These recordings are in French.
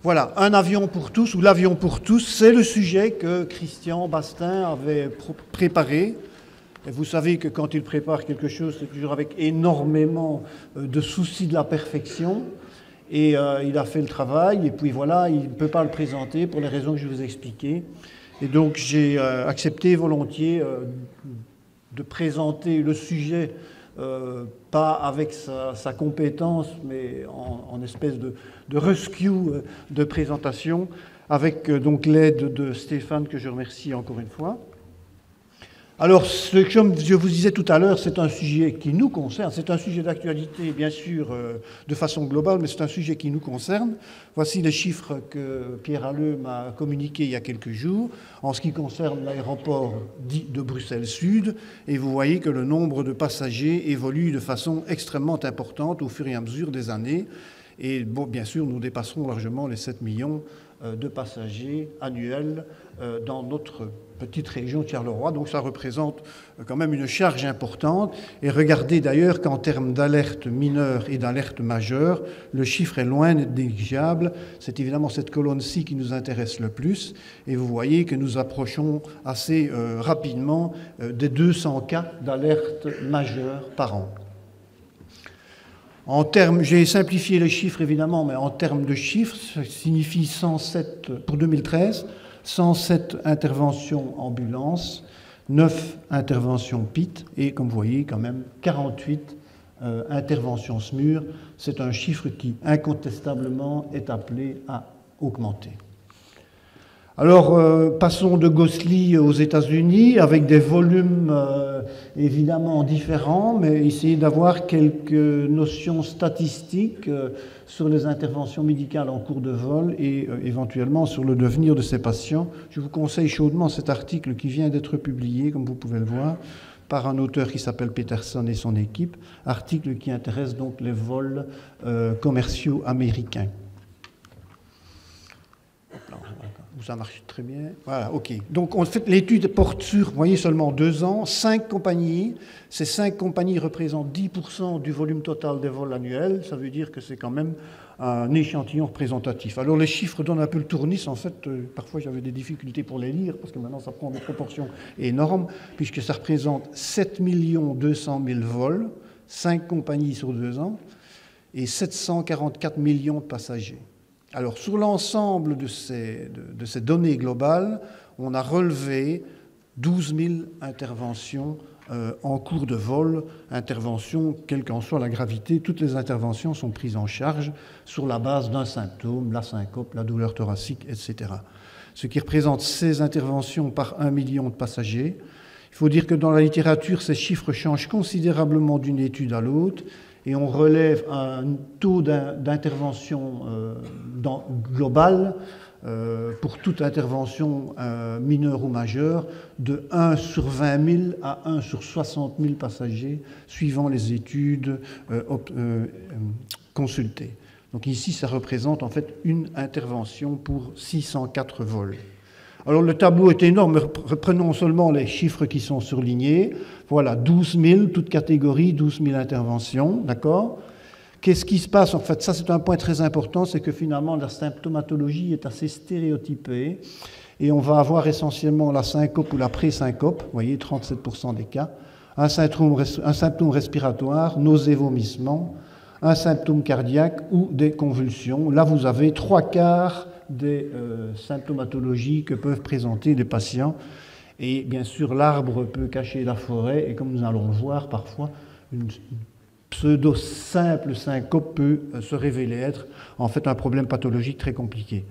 Voilà, un avion pour tous, ou l'avion pour tous, c'est le sujet que Christian Bastin avait préparé. Et vous savez que quand il prépare quelque chose, c'est toujours avec énormément de soucis de la perfection. Et il a fait le travail, et puis voilà, il ne peut pas le présenter pour les raisons que je vous ai expliquées. Et donc j'ai accepté volontiers de présenter le sujet, pas avec sa compétence, mais en espèce de rescue de présentation, avec donc l'aide de Stéphane, que je remercie encore une fois. Alors, comme je vous disais tout à l'heure, c'est un sujet qui nous concerne, c'est un sujet d'actualité, bien sûr, de façon globale, mais c'est un sujet qui nous concerne. Voici les chiffres que Pierre Halleux m'a communiqués il y a quelques jours, en ce qui concerne l'aéroport dit de Bruxelles-Sud, et vous voyez que le nombre de passagers évolue de façon extrêmement importante au fur et à mesure des années, et bon, bien sûr, nous dépasserons largement les 7 millions de passagers annuels dans notre petite région de Charleroi. Donc ça représente quand même une charge importante. Et regardez d'ailleurs qu'en termes d'alerte mineure et d'alerte majeure, le chiffre est loin d'être négligeable. C'est évidemment cette colonne-ci qui nous intéresse le plus. Et vous voyez que nous approchons assez rapidement des 200 cas d'alerte majeure par an. En termes, j'ai simplifié les chiffres évidemment, mais en termes de chiffres, ça signifie 107 pour 2013, 107 interventions ambulances, 9 interventions PIT et, comme vous voyez, quand même 48 interventions SMUR. C'est un chiffre qui, incontestablement, est appelé à augmenter. Alors, passons de Gosselies aux États-Unis, avec des volumes évidemment différents, mais essayez d'avoir quelques notions statistiques sur les interventions médicales en cours de vol et éventuellement sur le devenir de ces patients. Je vous conseille chaudement cet article qui vient d'être publié, comme vous pouvez le voir, par un auteur qui s'appelle Peterson et son équipe, article qui intéresse donc les vols commerciaux américains. Ça marche très bien. Voilà, OK. Donc, l'étude porte sur, vous voyez, seulement 2 ans, 5 compagnies. Ces 5 compagnies représentent 10% du volume total des vols annuels. Ça veut dire que c'est quand même un échantillon représentatif. Alors, les chiffres donnent un peu le tournis. En fait, parfois, j'avais des difficultés pour les lire, parce que maintenant, ça prend des proportions énormes, puisque ça représente 7 200 000 vols, 5 compagnies sur 2 ans, et 744 millions de passagers. Alors, sur l'ensemble de ces données globales, on a relevé 12 000 interventions en cours de vol, interventions, quelle qu'en soit la gravité. Toutes les interventions sont prises en charge sur la base d'un symptôme, la syncope, la douleur thoracique, etc. Ce qui représente 16 interventions par 1 million de passagers. Il faut dire que dans la littérature, ces chiffres changent considérablement d'une étude à l'autre, et on relève un taux d'intervention global pour toute intervention mineure ou majeure de 1 sur 20 000 à 1 sur 60 000 passagers, suivant les études consultées. Donc ici, ça représente en fait une intervention pour 604 vols. Alors le tableau est énorme, reprenons seulement les chiffres qui sont surlignés. Voilà, 12 000, toute catégorie, 12 000 interventions, d'accord ? Qu'est-ce qui se passe? En fait, ça c'est un point très important, c'est que finalement la symptomatologie est assez stéréotypée et on va avoir essentiellement la syncope ou la pré-syncope, vous voyez, 37% des cas, un symptôme respiratoire, nausées, vomissements, un symptôme cardiaque ou des convulsions. Là, vous avez 3/4 des symptomatologies que peuvent présenter les patients. Et bien sûr, l'arbre peut cacher la forêt, et comme nous allons le voir, parfois, une pseudo-simple syncope peut se révéler être en fait un problème pathologique très compliqué.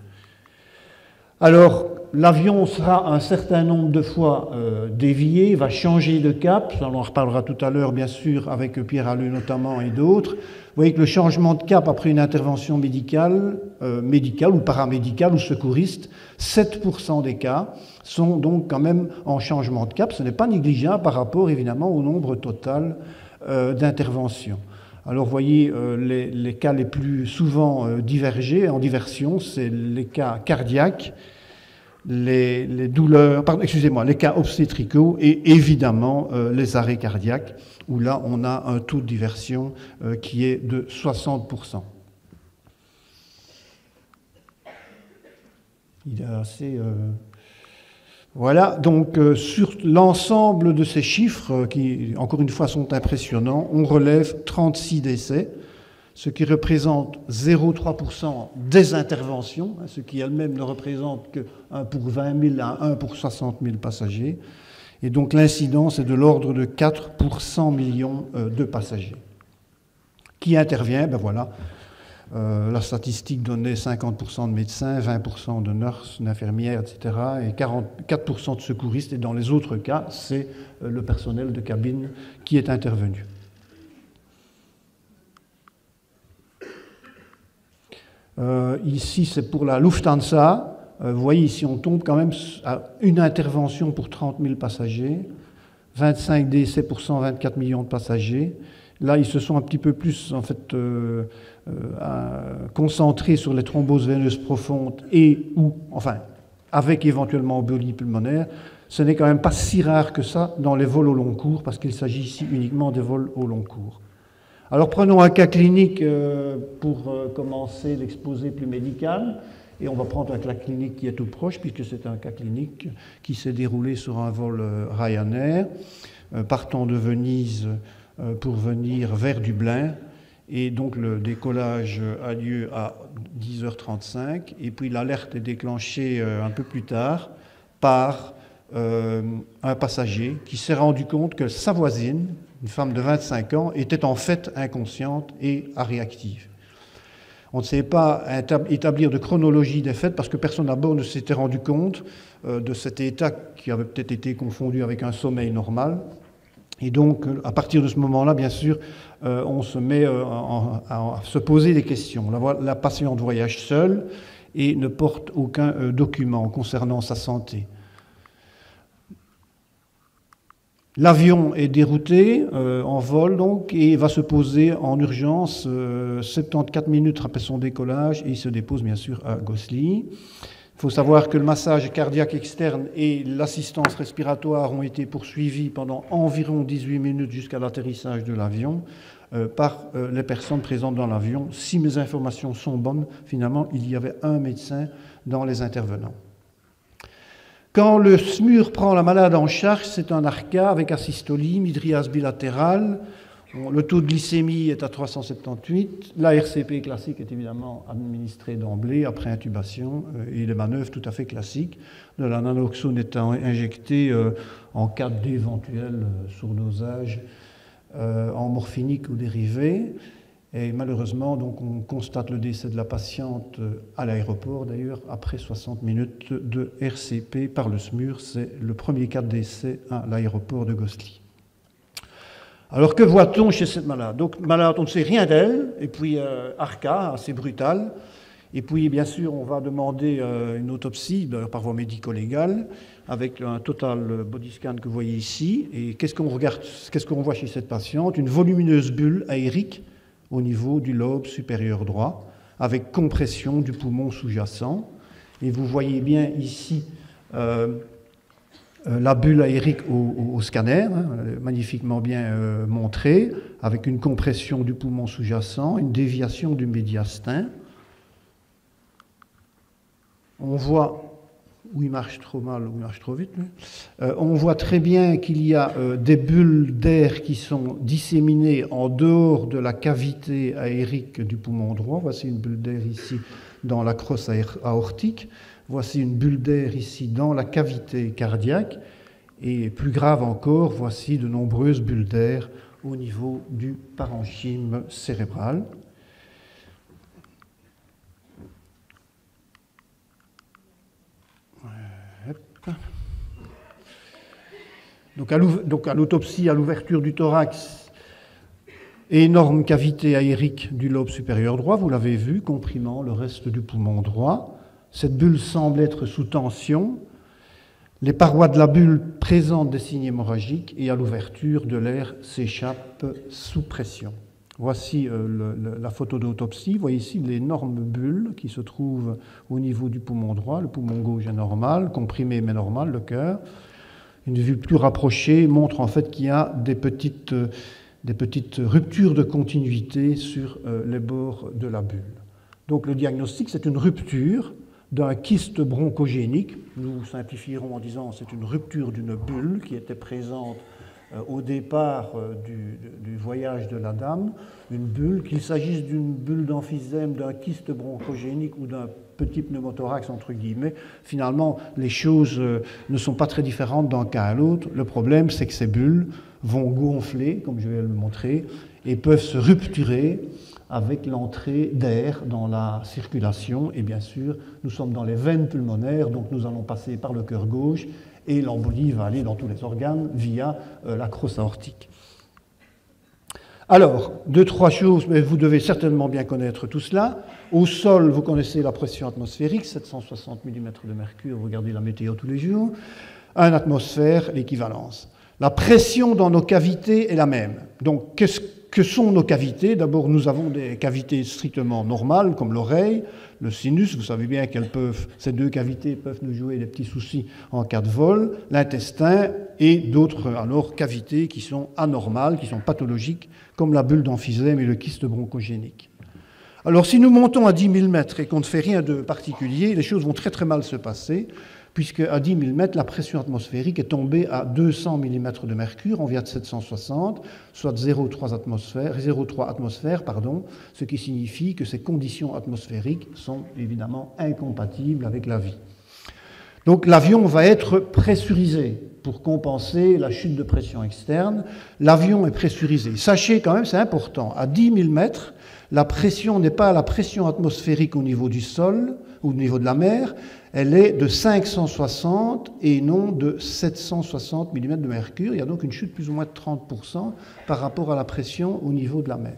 Alors, l'avion sera un certain nombre de fois dévié, va changer de cap, on en reparlera tout à l'heure bien sûr avec Pierre Halleux notamment et d'autres. Vous voyez que le changement de cap après une intervention médicale ou paramédicale ou secouriste, 7% des cas sont donc quand même en changement de cap. Ce n'est pas négligeable par rapport évidemment au nombre total d'interventions. Alors vous voyez, les cas les plus souvent divergés en diversion, c'est les cas cardiaques, les douleurs, les cas obstétricaux et évidemment les arrêts cardiaques, où là on a un taux de diversion qui est de 60%. Il est assez... Voilà, donc sur l'ensemble de ces chiffres, qui encore une fois sont impressionnants, on relève 36 décès, ce qui représente 0,3% des interventions, ce qui elle-même ne représente que 1 pour 20 000 à 1 pour 60 000 passagers. Et donc l'incidence est de l'ordre de 4 pour 100 millions de passagers. Qui intervient? Ben voilà, la statistique donnait 50% de médecins, 20% de nurses, d'infirmières, etc. et 44% de secouristes. Et dans les autres cas, c'est le personnel de cabine qui est intervenu. Ici, c'est pour la Lufthansa. Vous voyez, ici, on tombe quand même à une intervention pour 30 000 passagers, 25 décès pour 124 millions de passagers. Là, ils se sont un petit peu plus, en fait, concentrés sur les thromboses veineuses profondes enfin, avec éventuellement embolie pulmonaire. Ce n'est quand même pas si rare que ça dans les vols au long cours, parce qu'il s'agit ici uniquement des vols au long cours. Alors prenons un cas clinique pour commencer l'exposé plus médical, et on va prendre un cas clinique qui est tout proche, puisque c'est un cas clinique qui s'est déroulé sur un vol Ryanair, partant de Venise pour venir vers Dublin, et donc le décollage a lieu à 10h35, et puis l'alerte est déclenchée un peu plus tard par un passager qui s'est rendu compte que sa voisine, une femme de 25 ans, était en fait inconsciente et réactive. On ne sait pas établir de chronologie des faits parce que personne à bord ne s'était rendu compte de cet état qui avait peut-être été confondu avec un sommeil normal. Et donc, à partir de ce moment-là, bien sûr, on se met à se poser des questions. La patiente voyage seule et ne porte aucun document concernant sa santé. L'avion est dérouté en vol donc et va se poser en urgence 74 minutes après son décollage et il se dépose bien sûr à Gosselies. Il faut savoir que le massage cardiaque externe et l'assistance respiratoire ont été poursuivis pendant environ 18 minutes jusqu'à l'atterrissage de l'avion par les personnes présentes dans l'avion. Si mes informations sont bonnes, finalement, il y avait un médecin dans les intervenants. Quand le SMUR prend la malade en charge, c'est un ARCA avec asystolie, mydriase bilatérale. Le taux de glycémie est à 378. La RCP classique est évidemment administrée d'emblée après intubation et les manœuvres tout à fait classiques. De la naloxone étant injectée en cas d'éventuel surdosage en morphinique ou dérivé. Et malheureusement, donc, on constate le décès de la patiente à l'aéroport, d'ailleurs, après 60 minutes de RCP par le SMUR. C'est le premier cas de décès à l'aéroport de Gosselies. Alors, que voit-on chez cette malade? Donc, malade, on ne sait rien d'elle, et puis ARCA, assez brutal. Et puis, bien sûr, on va demander une autopsie par voie médico-légale, avec un total body scan que vous voyez ici. Et qu'est-ce qu'on voit chez cette patiente? Une volumineuse bulle aérique au niveau du lobe supérieur droit, avec compression du poumon sous-jacent. Et vous voyez bien ici la bulle aérique au scanner, magnifiquement bien montrée, avec une compression du poumon sous-jacent, une déviation du médiastin. On voit, où il marche trop mal, ou il marche trop vite, on voit très bien qu'il y a des bulles d'air qui sont disséminées en dehors de la cavité aérique du poumon droit. Voici une bulle d'air ici dans la crosse aortique. Voici une bulle d'air ici dans la cavité cardiaque. Et plus grave encore, voici de nombreuses bulles d'air au niveau du parenchyme cérébral. Donc à l'autopsie, à l'ouverture du thorax, énorme cavité aérique du lobe supérieur droit, vous l'avez vu, comprimant le reste du poumon droit. Cette bulle semble être sous tension. Les parois de la bulle présentent des signes hémorragiques et à l'ouverture de l'air s'échappe sous pression. Voici la photo d'autopsie. Vous voyez ici l'énorme bulle qui se trouve au niveau du poumon droit. Le poumon gauche est normal, comprimé mais normal, le cœur. Une vue plus rapprochée montre en fait qu'il y a des petites ruptures de continuité sur les bords de la bulle. Donc le diagnostic, c'est une rupture d'un kyste bronchogénique. Nous simplifierons en disant que c'est une rupture d'une bulle qui était présente au départ du voyage de la dame, une bulle, qu'il s'agisse d'une bulle d'emphysème, d'un kyste bronchogénique ou d'un petit pneumothorax, entre guillemets, finalement, les choses ne sont pas très différentes d'un cas à l'autre. Le problème, c'est que ces bulles vont gonfler, comme je vais le montrer, et peuvent se rupturer avec l'entrée d'air dans la circulation. Et bien sûr, nous sommes dans les veines pulmonaires, donc nous allons passer par le cœur gauche, et l'embolie va aller dans tous les organes via la crosse aortique. Alors, deux, trois choses, mais vous devez certainement bien connaître tout cela. Au sol, vous connaissez la pression atmosphérique, 760 mm de mercure, vous regardez la météo tous les jours. 1 atmosphère, l'équivalence. La pression dans nos cavités est la même. Donc, qu'est-ce que sont nos cavités? D'abord, nous avons des cavités strictement normales, comme l'oreille, le sinus. Vous savez bien ces deux cavités peuvent nous jouer des petits soucis en cas de vol. L'intestin et d'autres alors cavités qui sont anormales, qui sont pathologiques, comme la bulle d'emphysème et le kyste bronchogénique. Alors, si nous montons à 10 000 mètres et qu'on ne fait rien de particulier, les choses vont très très mal se passer, puisque à 10 000 mètres, la pression atmosphérique est tombée à 200 mm de mercure, on vient de 760, soit 0,3 atmosphères, ce qui signifie que ces conditions atmosphériques sont évidemment incompatibles avec la vie. Donc l'avion va être pressurisé pour compenser la chute de pression externe. L'avion est pressurisé. Sachez quand même, c'est important, à 10 000 mètres, la pression n'est pas la pression atmosphérique au niveau du sol ou au niveau de la mer, elle est de 560 et non de 760 mm de mercure. Il y a donc une chute plus ou moins de 30% par rapport à la pression au niveau de la mer.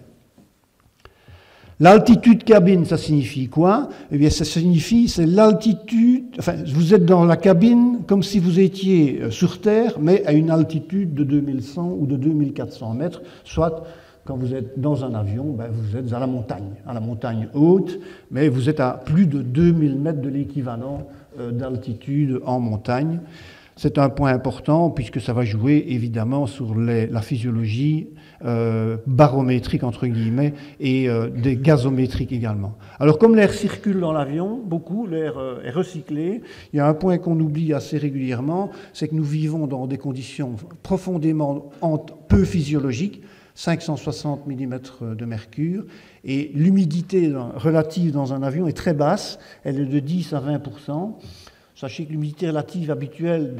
L'altitude cabine, ça signifie quoi? Eh bien, ça signifie, c'est l'altitude, enfin, vous êtes dans la cabine comme si vous étiez sur Terre, mais à une altitude de 2100 ou de 2400 mètres, soit quand vous êtes dans un avion, vous êtes à la montagne haute, mais vous êtes à plus de 2000 mètres de l'équivalent d'altitude en montagne. C'est un point important puisque ça va jouer évidemment sur la physiologie barométrique entre guillemets et des gazométriques également. Alors comme l'air circule dans l'avion, beaucoup, l'air est recyclé, il y a un point qu'on oublie assez régulièrement, c'est que nous vivons dans des conditions profondément peu physiologiques, 560 mm de mercure, et l'humidité relative dans un avion est très basse, elle est de 10 à 20%. Sachez que l'humidité relative habituelle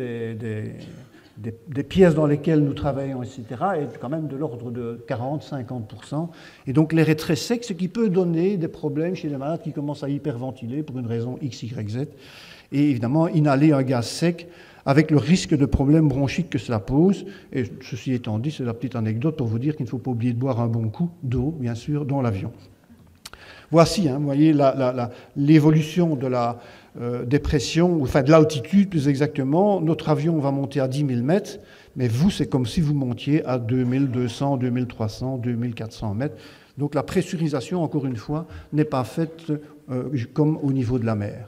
des pièces dans lesquelles nous travaillons, etc., est quand même de l'ordre de 40-50%. Et donc l'air est très sec, ce qui peut donner des problèmes chez les malades qui commencent à hyperventiler pour une raison X, Y, Z. Et évidemment, inhaler un gaz sec avec le risque de problèmes bronchiques que cela pose. Et ceci étant dit, c'est la petite anecdote pour vous dire qu'il ne faut pas oublier de boire un bon coup d'eau, bien sûr, dans l'avion. Voici, vous voyez, l'évolution de la dépression, enfin de l'altitude plus exactement. Notre avion va monter à 10 000 mètres, mais vous, c'est comme si vous montiez à 2200, 2300, 2400 mètres. Donc la pressurisation, encore une fois, n'est pas faite comme au niveau de la mer.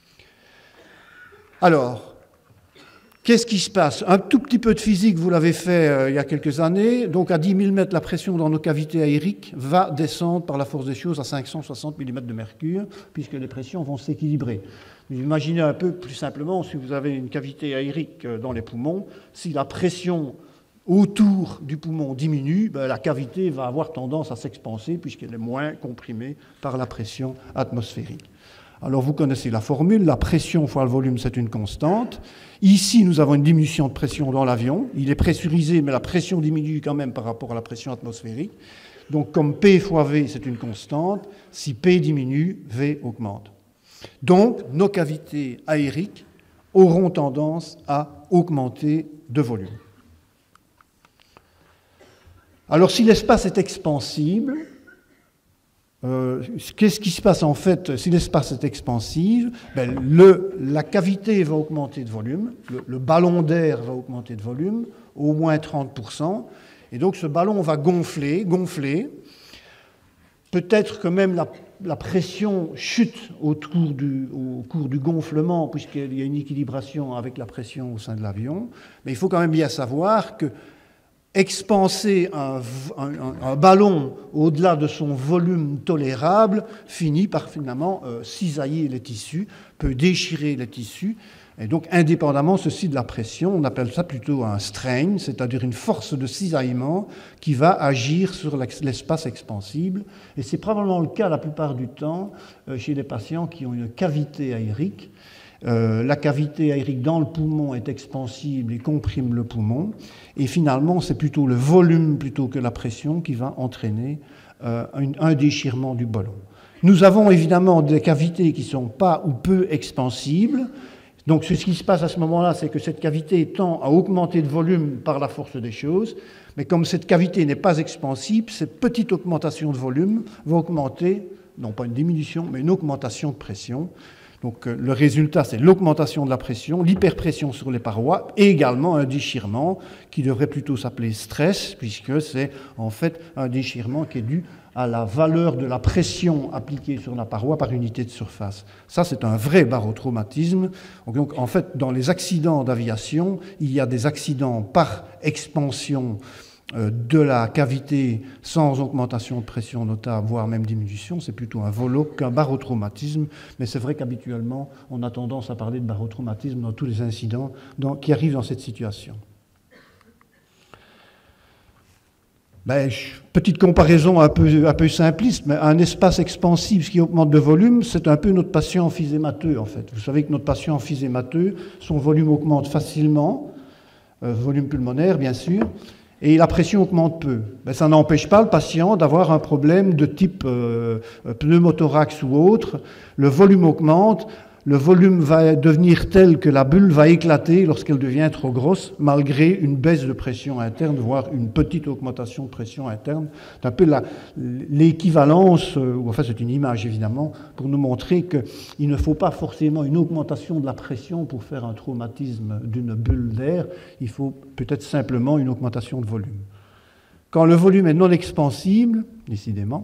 Alors, qu'est-ce qui se passe? Un tout petit peu de physique, vous l'avez fait il y a quelques années. Donc à 10 000 mètres, la pression dans nos cavités aériques va descendre par la force des choses à 560 mm de mercure, puisque les pressions vont s'équilibrer. Imaginez un peu plus simplement, si vous avez une cavité aérique dans les poumons, si la pression autour du poumon diminue, la cavité va avoir tendance à s'expanser, puisqu'elle est moins comprimée par la pression atmosphérique. Alors vous connaissez la formule, la pression fois le volume, c'est une constante. Ici, nous avons une diminution de pression dans l'avion. Il est pressurisé, mais la pression diminue quand même par rapport à la pression atmosphérique. Donc comme P fois V, c'est une constante, si P diminue, V augmente. Donc nos cavités aériques auront tendance à augmenter de volume. Alors si l'espace est expansible, qu'est-ce qui se passe en fait si l'espace est expansif? La cavité va augmenter de volume, le ballon d'air va augmenter de volume, au moins 30%, et donc ce ballon va gonfler. Peut-être que même la pression chute au cours du gonflement, puisqu'il y a une équilibration avec la pression au sein de l'avion, mais il faut quand même bien savoir que expanser un ballon au-delà de son volume tolérable finit par finalement cisailler les tissus, peut déchirer les tissus. Et donc, indépendamment ceci de la pression, on appelle ça plutôt un strain, c'est-à-dire une force de cisaillement qui va agir sur l'espace expansible. Et c'est probablement le cas la plupart du temps chez les patients qui ont une cavité aérique. La cavité aérique dans le poumon est expansible et comprime le poumon. Et finalement, c'est plutôt le volume plutôt que la pression qui va entraîner un déchirement du ballon. Nous avons évidemment des cavités qui ne sont pas ou peu expansibles. Donc ce qui se passe à ce moment-là, c'est que cette cavité tend à augmenter de volume par la force des choses, mais comme cette cavité n'est pas expansible, cette petite augmentation de volume va augmenter, non pas une diminution, mais une augmentation de pression. Donc le résultat, c'est l'augmentation de la pression, l'hyperpression sur les parois, et également un déchirement qui devrait plutôt s'appeler stress, puisque c'est en fait un déchirement qui est dû à la valeur de la pression appliquée sur la paroi par unité de surface. Ça, c'est un vrai barotraumatisme. Donc, en fait, dans les accidents d'aviation, il y a des accidents par expansion de la cavité sans augmentation de pression notable, voire même diminution. C'est plutôt un volo qu'un barotraumatisme. Mais c'est vrai qu'habituellement, on a tendance à parler de barotraumatisme dans tous les incidents qui arrivent dans cette situation. Petite comparaison un peu simpliste, mais un espace expansif qui augmente de volume, c'est un peu notre patient emphysémateux, en fait. Vous savez que notre patient emphysémateux, son volume augmente facilement, volume pulmonaire, bien sûr, et la pression augmente peu. Ça n'empêche pas le patient d'avoir un problème de type pneumothorax ou autre. Le volume augmente. Le volume va devenir tel que la bulle va éclater lorsqu'elle devient trop grosse, malgré une baisse de pression interne, voire une petite augmentation de pression interne. C'est un peu l'équivalence, enfin c'est une image évidemment, pour nous montrer qu'il ne faut pas forcément une augmentation de la pression pour faire un traumatisme d'une bulle d'air, il faut peut-être simplement une augmentation de volume. Quand le volume est non expansible, décidément,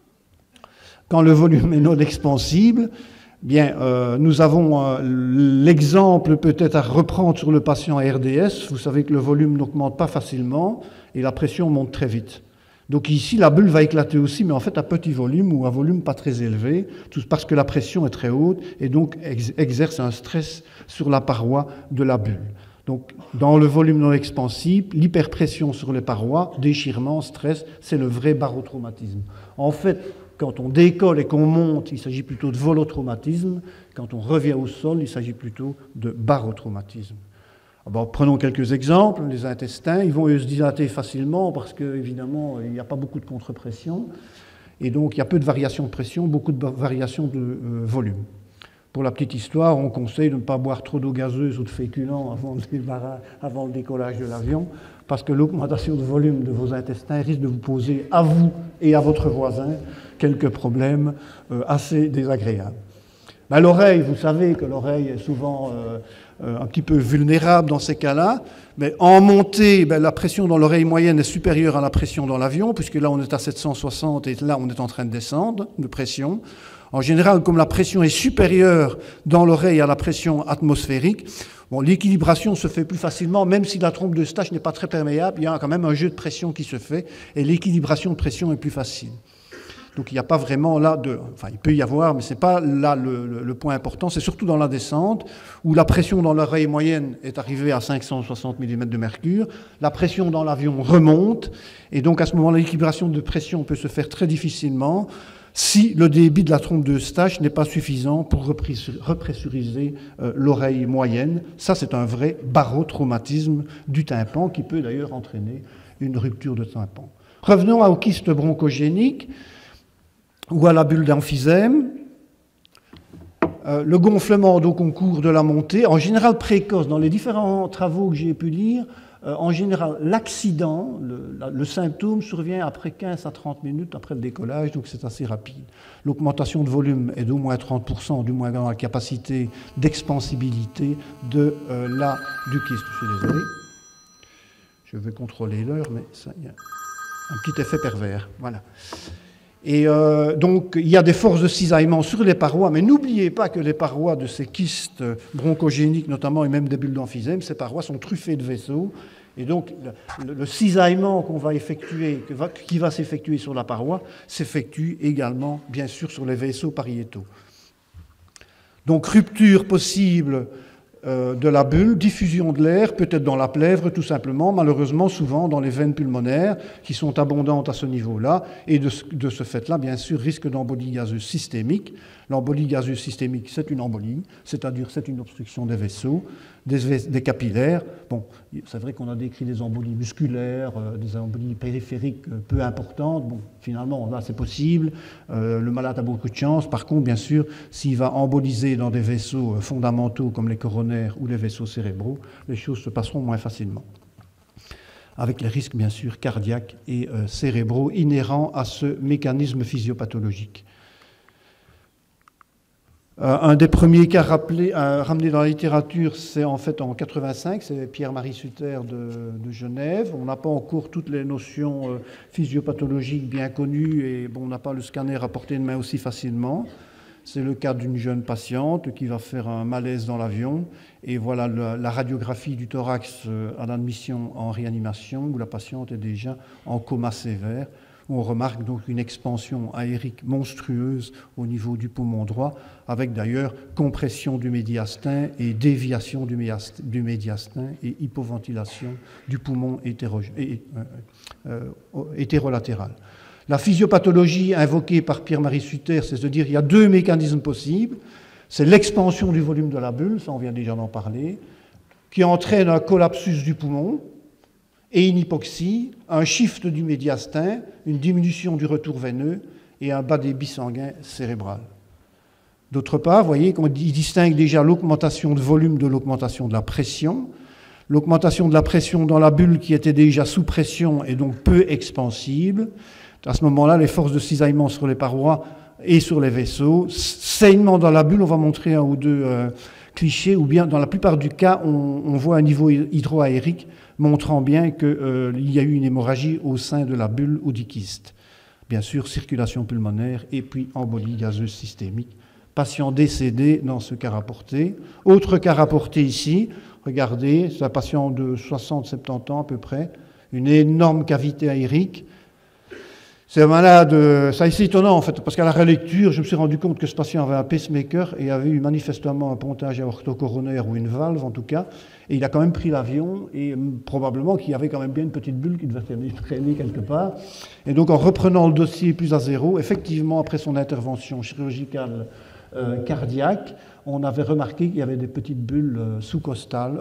quand le volume est non expansible, bien, nous avons l'exemple peut-être à reprendre sur le patient RDS. Vous savez que le volume n'augmente pas facilement et la pression monte très vite. Donc ici, la bulle va éclater aussi, mais en fait à petit volume ou à volume pas très élevé, tout parce que la pression est très haute et donc exerce un stress sur la paroi de la bulle. Donc dans le volume non expansible, l'hyperpression sur les parois, déchirement, stress, c'est le vrai barotraumatisme. En fait, quand on décolle et qu'on monte, il s'agit plutôt de volotraumatisme. Quand on revient au sol, il s'agit plutôt de barotraumatisme. Alors, prenons quelques exemples. Les intestins, ils vont se dilater facilement parce qu'évidemment, il n'y a pas beaucoup de contre-pression. Et donc, il y a peu de variations de pression, beaucoup de variations de volume. Pour la petite histoire, on conseille de ne pas boire trop d'eau gazeuse ou de féculents avant le décollage de l'avion, parce que l'augmentation de volume de vos intestins risque de vous poser à vous et à votre voisin quelques problèmes assez désagréables. L'oreille, vous savez que l'oreille est souvent un petit peu vulnérable dans ces cas-là, mais en montée, la pression dans l'oreille moyenne est supérieure à la pression dans l'avion, puisque là on est à 760 et là on est en train de descendre de pression. En général, comme la pression est supérieure dans l'oreille à la pression atmosphérique, l'équilibration se fait plus facilement, même si la trompe d'Eustache n'est pas très perméable, il y a quand même un jeu de pression qui se fait, et l'équilibration de pression est plus facile. Donc il n'y a pas vraiment là enfin il peut y avoir, mais ce n'est pas là le point important, c'est surtout dans la descente, où la pression dans l'oreille moyenne est arrivée à 560 mm de mercure, la pression dans l'avion remonte, et donc à ce moment-là, l'équilibration de pression peut se faire très difficilement, si le débit de la trompe d'Eustache n'est pas suffisant pour repressuriser l'oreille moyenne. Ça, c'est un vrai barotraumatisme du tympan qui peut d'ailleurs entraîner une rupture de tympan. Revenons au kyste bronchogénique ou à la bulle d'emphysème. Le gonflement donc au cours de la montée, en général précoce, dans les différents travaux que j'ai pu lire, en général, l'accident, le symptôme survient après 15 à 30 minutes après le décollage, donc c'est assez rapide. L'augmentation de volume est d'au moins 30%, du moins dans la capacité d'expansibilité du kyste. Je suis désolé. Je vais contrôler l'heure, mais ça, il y a un petit effet pervers. Voilà. Et donc, il y a des forces de cisaillement sur les parois, mais n'oubliez pas que les parois de ces kystes bronchogéniques, notamment, et même des bulles d'emphysème, ces parois sont truffées de vaisseaux, Et donc, le cisaillement qu'on va effectuer, qui va s'effectuer sur la paroi, s'effectue également, bien sûr, sur les vaisseaux pariétaux. Donc, rupture possible de la bulle, diffusion de l'air, peut-être dans la plèvre tout simplement, malheureusement souvent dans les veines pulmonaires qui sont abondantes à ce niveau-là, et de ce fait-là, bien sûr, risque d'embolie gazeuse systémique. L'embolie gazeuse systémique, c'est une embolie, c'est-à-dire c'est une obstruction des vaisseaux, des capillaires. Bon, c'est vrai qu'on a décrit des embolies musculaires, des embolies périphériques peu importantes. Bon, finalement, là, c'est possible. Le malade a beaucoup de chance. Par contre, bien sûr, s'il va emboliser dans des vaisseaux fondamentaux comme les coronaires ou les vaisseaux cérébraux, les choses se passeront moins facilement, avec les risques, bien sûr, cardiaques et cérébraux inhérents à ce mécanisme physiopathologique. Un des premiers cas ramenés dans la littérature, c'est en fait en 85, c'est Pierre-Marie Sutter de Genève. On n'a pas encore toutes les notions physiopathologiques bien connues et bon, on n'a pas le scanner à portée de main aussi facilement. C'est le cas d'une jeune patiente qui va faire un malaise dans l'avion et voilà la radiographie du thorax à l'admission en réanimation où la patiente est déjà en coma sévère. On remarque donc une expansion aérique monstrueuse au niveau du poumon droit, avec d'ailleurs compression du médiastin et déviation du médiastin et hypoventilation du poumon hétérolatéral. La physiopathologie invoquée par Pierre-Marie Sutter, c'est de dire qu'il y a deux mécanismes possibles. C'est l'expansion du volume de la bulle, ça on vient déjà d'en parler, qui entraîne un collapsus du poumon, et une hypoxie, un shift du médiastin, une diminution du retour veineux et un bas débit sanguin cérébral. D'autre part, vous voyez qu'on distingue déjà l'augmentation de volume de l'augmentation de la pression. L'augmentation de la pression dans la bulle qui était déjà sous pression est donc peu expansible. À ce moment-là, les forces de cisaillement sur les parois et sur les vaisseaux. Saignement dans la bulle, on va montrer un ou deux clichés, ou bien dans la plupart du cas, on voit un niveau hydroaérique montrant bien qu'il y a eu une hémorragie au sein de la bulle ou du kyste. Bien sûr, circulation pulmonaire et puis embolie gazeuse systémique. Patient décédé dans ce cas rapporté. Autre cas rapporté ici, regardez, c'est un patient de 60-70 ans à peu près, une énorme cavité aérique. C'est un malade, ça c'est étonnant en fait, parce qu'à la relecture, je me suis rendu compte que ce patient avait un pacemaker et avait eu manifestement un pontage aortocoronaire ou une valve en tout cas, et il a quand même pris l'avion et probablement qu'il y avait quand même bien une petite bulle qui devait traîner quelque part. Et donc en reprenant le dossier plus à zéro, effectivement après son intervention chirurgicale cardiaque, on avait remarqué qu'il y avait des petites bulles sous-costales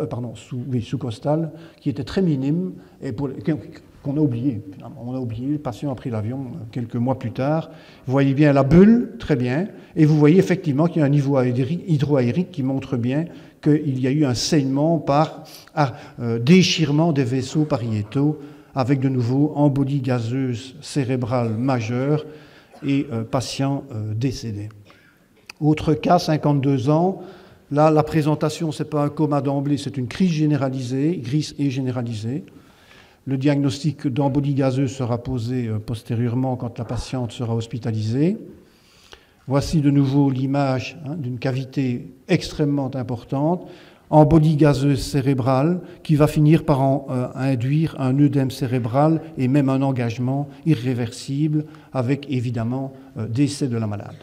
qui étaient très minimes et qu'on a oublié. On a oublié, le patient a pris l'avion quelques mois plus tard. Vous voyez bien la bulle, très bien, et vous voyez effectivement qu'il y a un niveau hydroaérique qui montre bien qu'il y a eu un saignement par déchirement des vaisseaux pariétaux, avec de nouveau embolie gazeuse cérébrale majeure et patient décédé. Autre cas, 52 ans, là la présentation, ce n'est pas un coma d'emblée, c'est une crise et généralisée. Le diagnostic d'embolie gazeuse sera posé postérieurement quand la patiente sera hospitalisée. Voici de nouveau l'image d'une cavité extrêmement importante, embolie gazeuse cérébrale, qui va finir par induire un œdème cérébral et même un engagement irréversible, avec évidemment décès de la malade.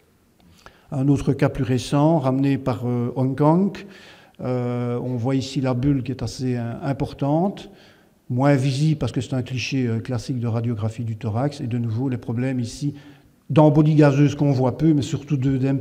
Un autre cas plus récent, ramené par Hong Kong, on voit ici la bulle qui est assez importante, moins visible parce que c'est un cliché classique de radiographie du thorax, et de nouveau les problèmes ici d'embolie gazeuse qu'on voit peu, mais surtout d'œdème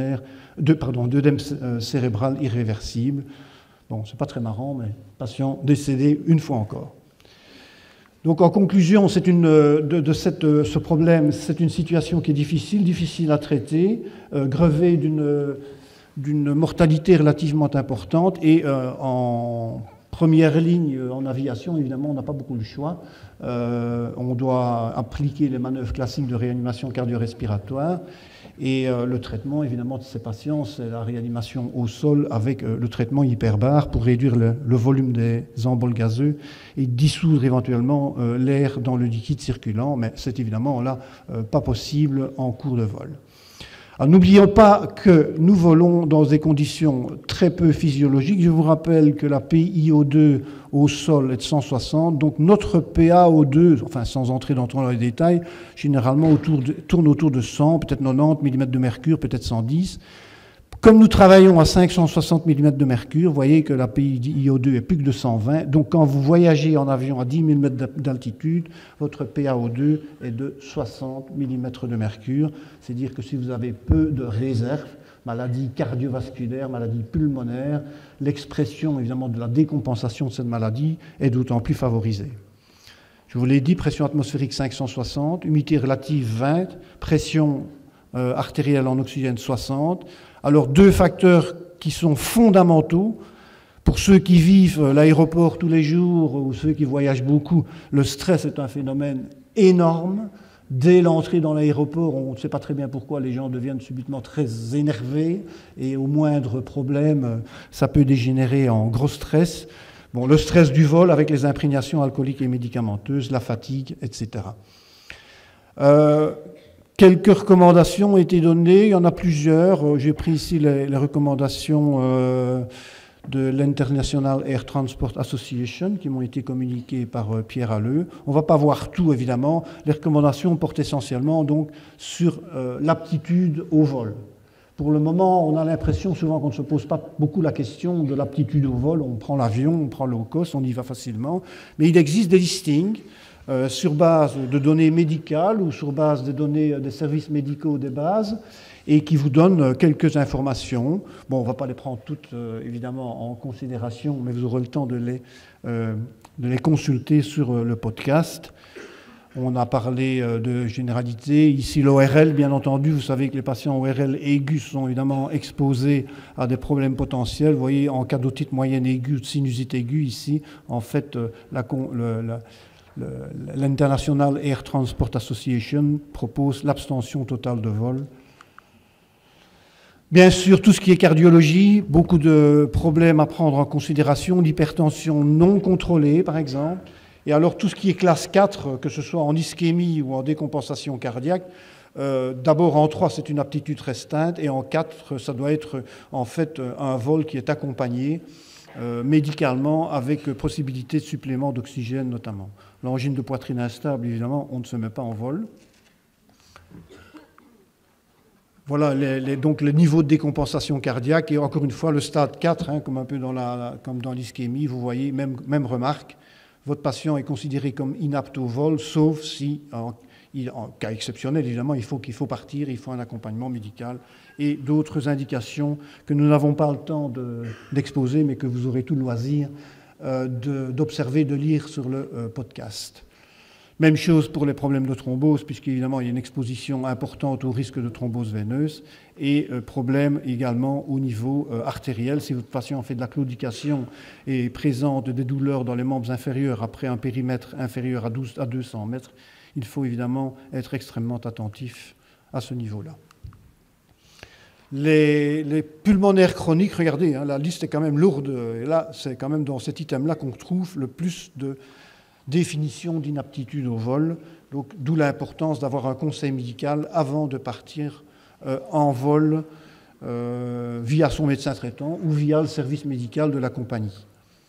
cérébral irréversible. Bon, c'est pas très marrant, mais patient décédé une fois encore. Donc en conclusion, ce problème, c'est une situation qui est difficile à traiter, grevée d'une mortalité relativement importante, et en première ligne en aviation, évidemment, on n'a pas beaucoup le choix. On doit appliquer les manœuvres classiques de réanimation cardio-respiratoire. Et le traitement, évidemment, de ces patients, c'est la réanimation au sol avec le traitement hyperbare pour réduire le volume des emboles gazeux et dissoudre éventuellement l'air dans le liquide circulant. Mais c'est évidemment là pas possible en cours de vol. N'oublions pas que nous volons dans des conditions très peu physiologiques. Je vous rappelle que la PiO2 au sol est de 160. Donc notre PaO2, enfin sans entrer dans les détails, généralement tourne autour de 100, peut-être 90 mm de mercure, peut-être 110. Comme nous travaillons à 560 mm de mercure, vous voyez que la PiO2 est plus que de 120. Donc quand vous voyagez en avion à 10 000 m d'altitude, votre PaO2 est de 60 mm de mercure. C'est-à-dire que si vous avez peu de réserve, maladie cardiovasculaire, maladie pulmonaire, l'expression évidemment de la décompensation de cette maladie est d'autant plus favorisée. Je vous l'ai dit, pression atmosphérique 560, humidité relative 20, pression artérielle en oxygène 60. Alors deux facteurs qui sont fondamentaux pour ceux qui vivent l'aéroport tous les jours ou ceux qui voyagent beaucoup. Le stress est un phénomène énorme. Dès l'entrée dans l'aéroport, on ne sait pas très bien pourquoi les gens deviennent subitement très énervés et au moindre problème, ça peut dégénérer en gros stress. Bon, le stress du vol avec les imprégnations alcooliques et médicamenteuses, la fatigue, etc. Quelques recommandations ont été données, il y en a plusieurs. J'ai pris ici les recommandations de l'International Air Transport Association qui m'ont été communiquées par Pierre Halleux. On ne va pas voir tout, évidemment. Les recommandations portent essentiellement donc, sur l'aptitude au vol. Pour le moment, on a l'impression souvent qu'on ne se pose pas beaucoup la question de l'aptitude au vol. On prend l'avion, on prend le low cost, on y va facilement. Mais il existe des listings sur base de données médicales ou sur base des données des services médicaux des bases et qui vous donnent quelques informations. Bon, on ne va pas les prendre toutes évidemment en considération, mais vous aurez le temps de les consulter sur le podcast. On a parlé de généralité. Ici, l'ORL, bien entendu, vous savez que les patients ORL aigus sont évidemment exposés à des problèmes potentiels. Vous voyez, en cas d'otite moyenne aiguë, de sinusite aiguë, ici, en fait, l'International Air Transport Association propose l'abstention totale de vol. Bien sûr, tout ce qui est cardiologie, beaucoup de problèmes à prendre en considération, l'hypertension non contrôlée, par exemple. Et alors, tout ce qui est classe 4, que ce soit en ischémie ou en décompensation cardiaque, d'abord en 3, c'est une aptitude restreinte, et en 4, ça doit être en fait un vol qui est accompagné médicalement avec possibilité de supplément d'oxygène notamment. L'angine de poitrine instable, évidemment, on ne se met pas en vol. Voilà donc le niveau de décompensation cardiaque, et encore une fois, le stade 4, hein, comme un peu comme dans l'ischémie, vous voyez, même remarque, votre patient est considéré comme inapte au vol, sauf si, en cas exceptionnel, évidemment, il faut partir, il faut un accompagnement médical et d'autres indications que nous n'avons pas le temps d'exposer, mais que vous aurez tout le loisir d'observer, de lire sur le podcast. Même chose pour les problèmes de thrombose, puisqu'évidemment, il y a une exposition importante au risque de thrombose veineuse et problème également au niveau artériel. Si votre patient fait de la claudication et présente des douleurs dans les membres inférieurs après un périmètre inférieur à 200 mètres, il faut évidemment être extrêmement attentif à ce niveau-là. Les pulmonaires chroniques, regardez, hein, la liste est quand même lourde, et là, c'est quand même dans cet item-là qu'on trouve le plus de définition d'inaptitude au vol, donc d'où l'importance d'avoir un conseil médical avant de partir en vol via son médecin traitant ou via le service médical de la compagnie.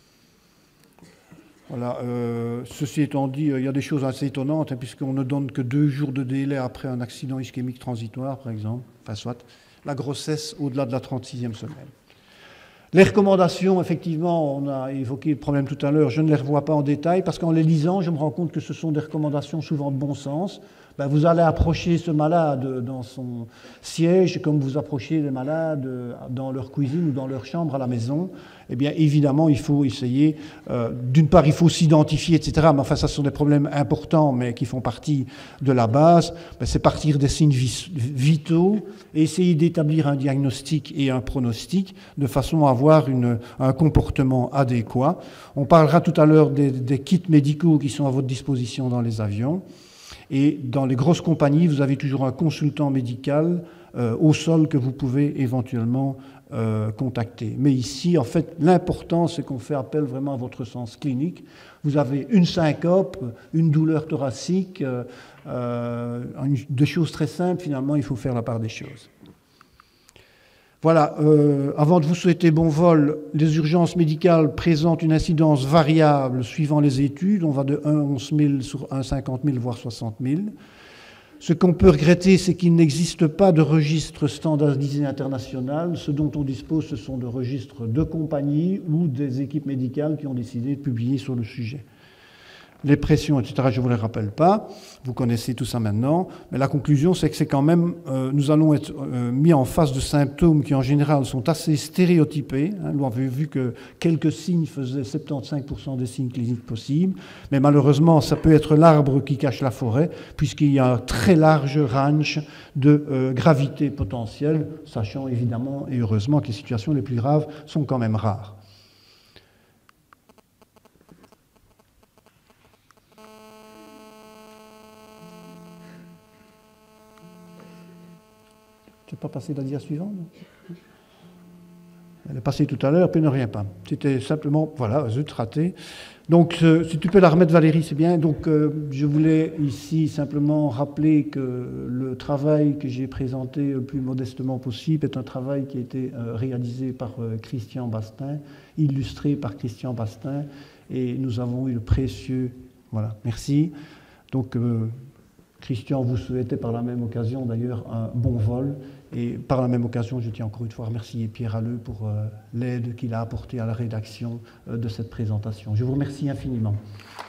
Voilà, ceci étant dit, il y a des choses assez étonnantes, hein, puisqu'on ne donne que 2 jours de délai après un accident ischémique transitoire, par exemple, enfin soit, la grossesse au-delà de la 36e semaine. Les recommandations, effectivement, on a évoqué le problème tout à l'heure, je ne les revois pas en détail, parce qu'en les lisant, je me rends compte que ce sont des recommandations souvent de bon sens. Ben, vous allez approcher ce malade dans son siège comme vous approchez les malades dans leur cuisine ou dans leur chambre à la maison. Eh bien, évidemment, il faut essayer, d'une part, il faut s'identifier, etc. Mais enfin, ça ce sont des problèmes importants, mais qui font partie de la base. Ben, c'est partir des signes vitaux et essayer d'établir un diagnostic et un pronostic de façon à avoir un comportement adéquat. On parlera tout à l'heure des kits médicaux qui sont à votre disposition dans les avions. Et dans les grosses compagnies, vous avez toujours un consultant médical au sol que vous pouvez éventuellement contacter. Mais ici, en fait, l'important, c'est qu'on fait appel vraiment à votre sens clinique. Vous avez une syncope, une douleur thoracique, des choses très simples, finalement, il faut faire la part des choses. Voilà, avant de vous souhaiter bon vol, les urgences médicales présentent une incidence variable suivant les études. On va de 1 à 11 000 sur 1 à 50 000, voire 60 000. Ce qu'on peut regretter, c'est qu'il n'existe pas de registre standardisé international. Ce dont on dispose, ce sont de registres de compagnies ou des équipes médicales qui ont décidé de publier sur le sujet. Les pressions, etc., je ne vous les rappelle pas, vous connaissez tout ça maintenant, mais la conclusion, c'est que c'est quand même, nous allons être mis en face de symptômes qui, en général, sont assez stéréotypés. Nous avons vu que quelques signes faisaient 75% des signes cliniques possibles, mais malheureusement, ça peut être l'arbre qui cache la forêt, puisqu'il y a un très large range de gravité potentielle, sachant évidemment et heureusement que les situations les plus graves sont quand même rares. Tu n'es pas passé la dia suivante? Elle est passée tout à l'heure, puis ne rien pas. C'était simplement, voilà, zut, raté. Donc, si tu peux la remettre, Valérie, c'est bien. Donc, je voulais ici simplement rappeler que le travail que j'ai présenté le plus modestement possible est un travail qui a été réalisé par Christian Bastin, illustré par Christian Bastin, et nous avons eu le précieux... Voilà, merci. Donc, Christian vous souhaitait par la même occasion d'ailleurs un bon vol, et par la même occasion je tiens encore une fois à remercier Pierre Halleux pour l'aide qu'il a apportée à la rédaction de cette présentation. Je vous remercie infiniment.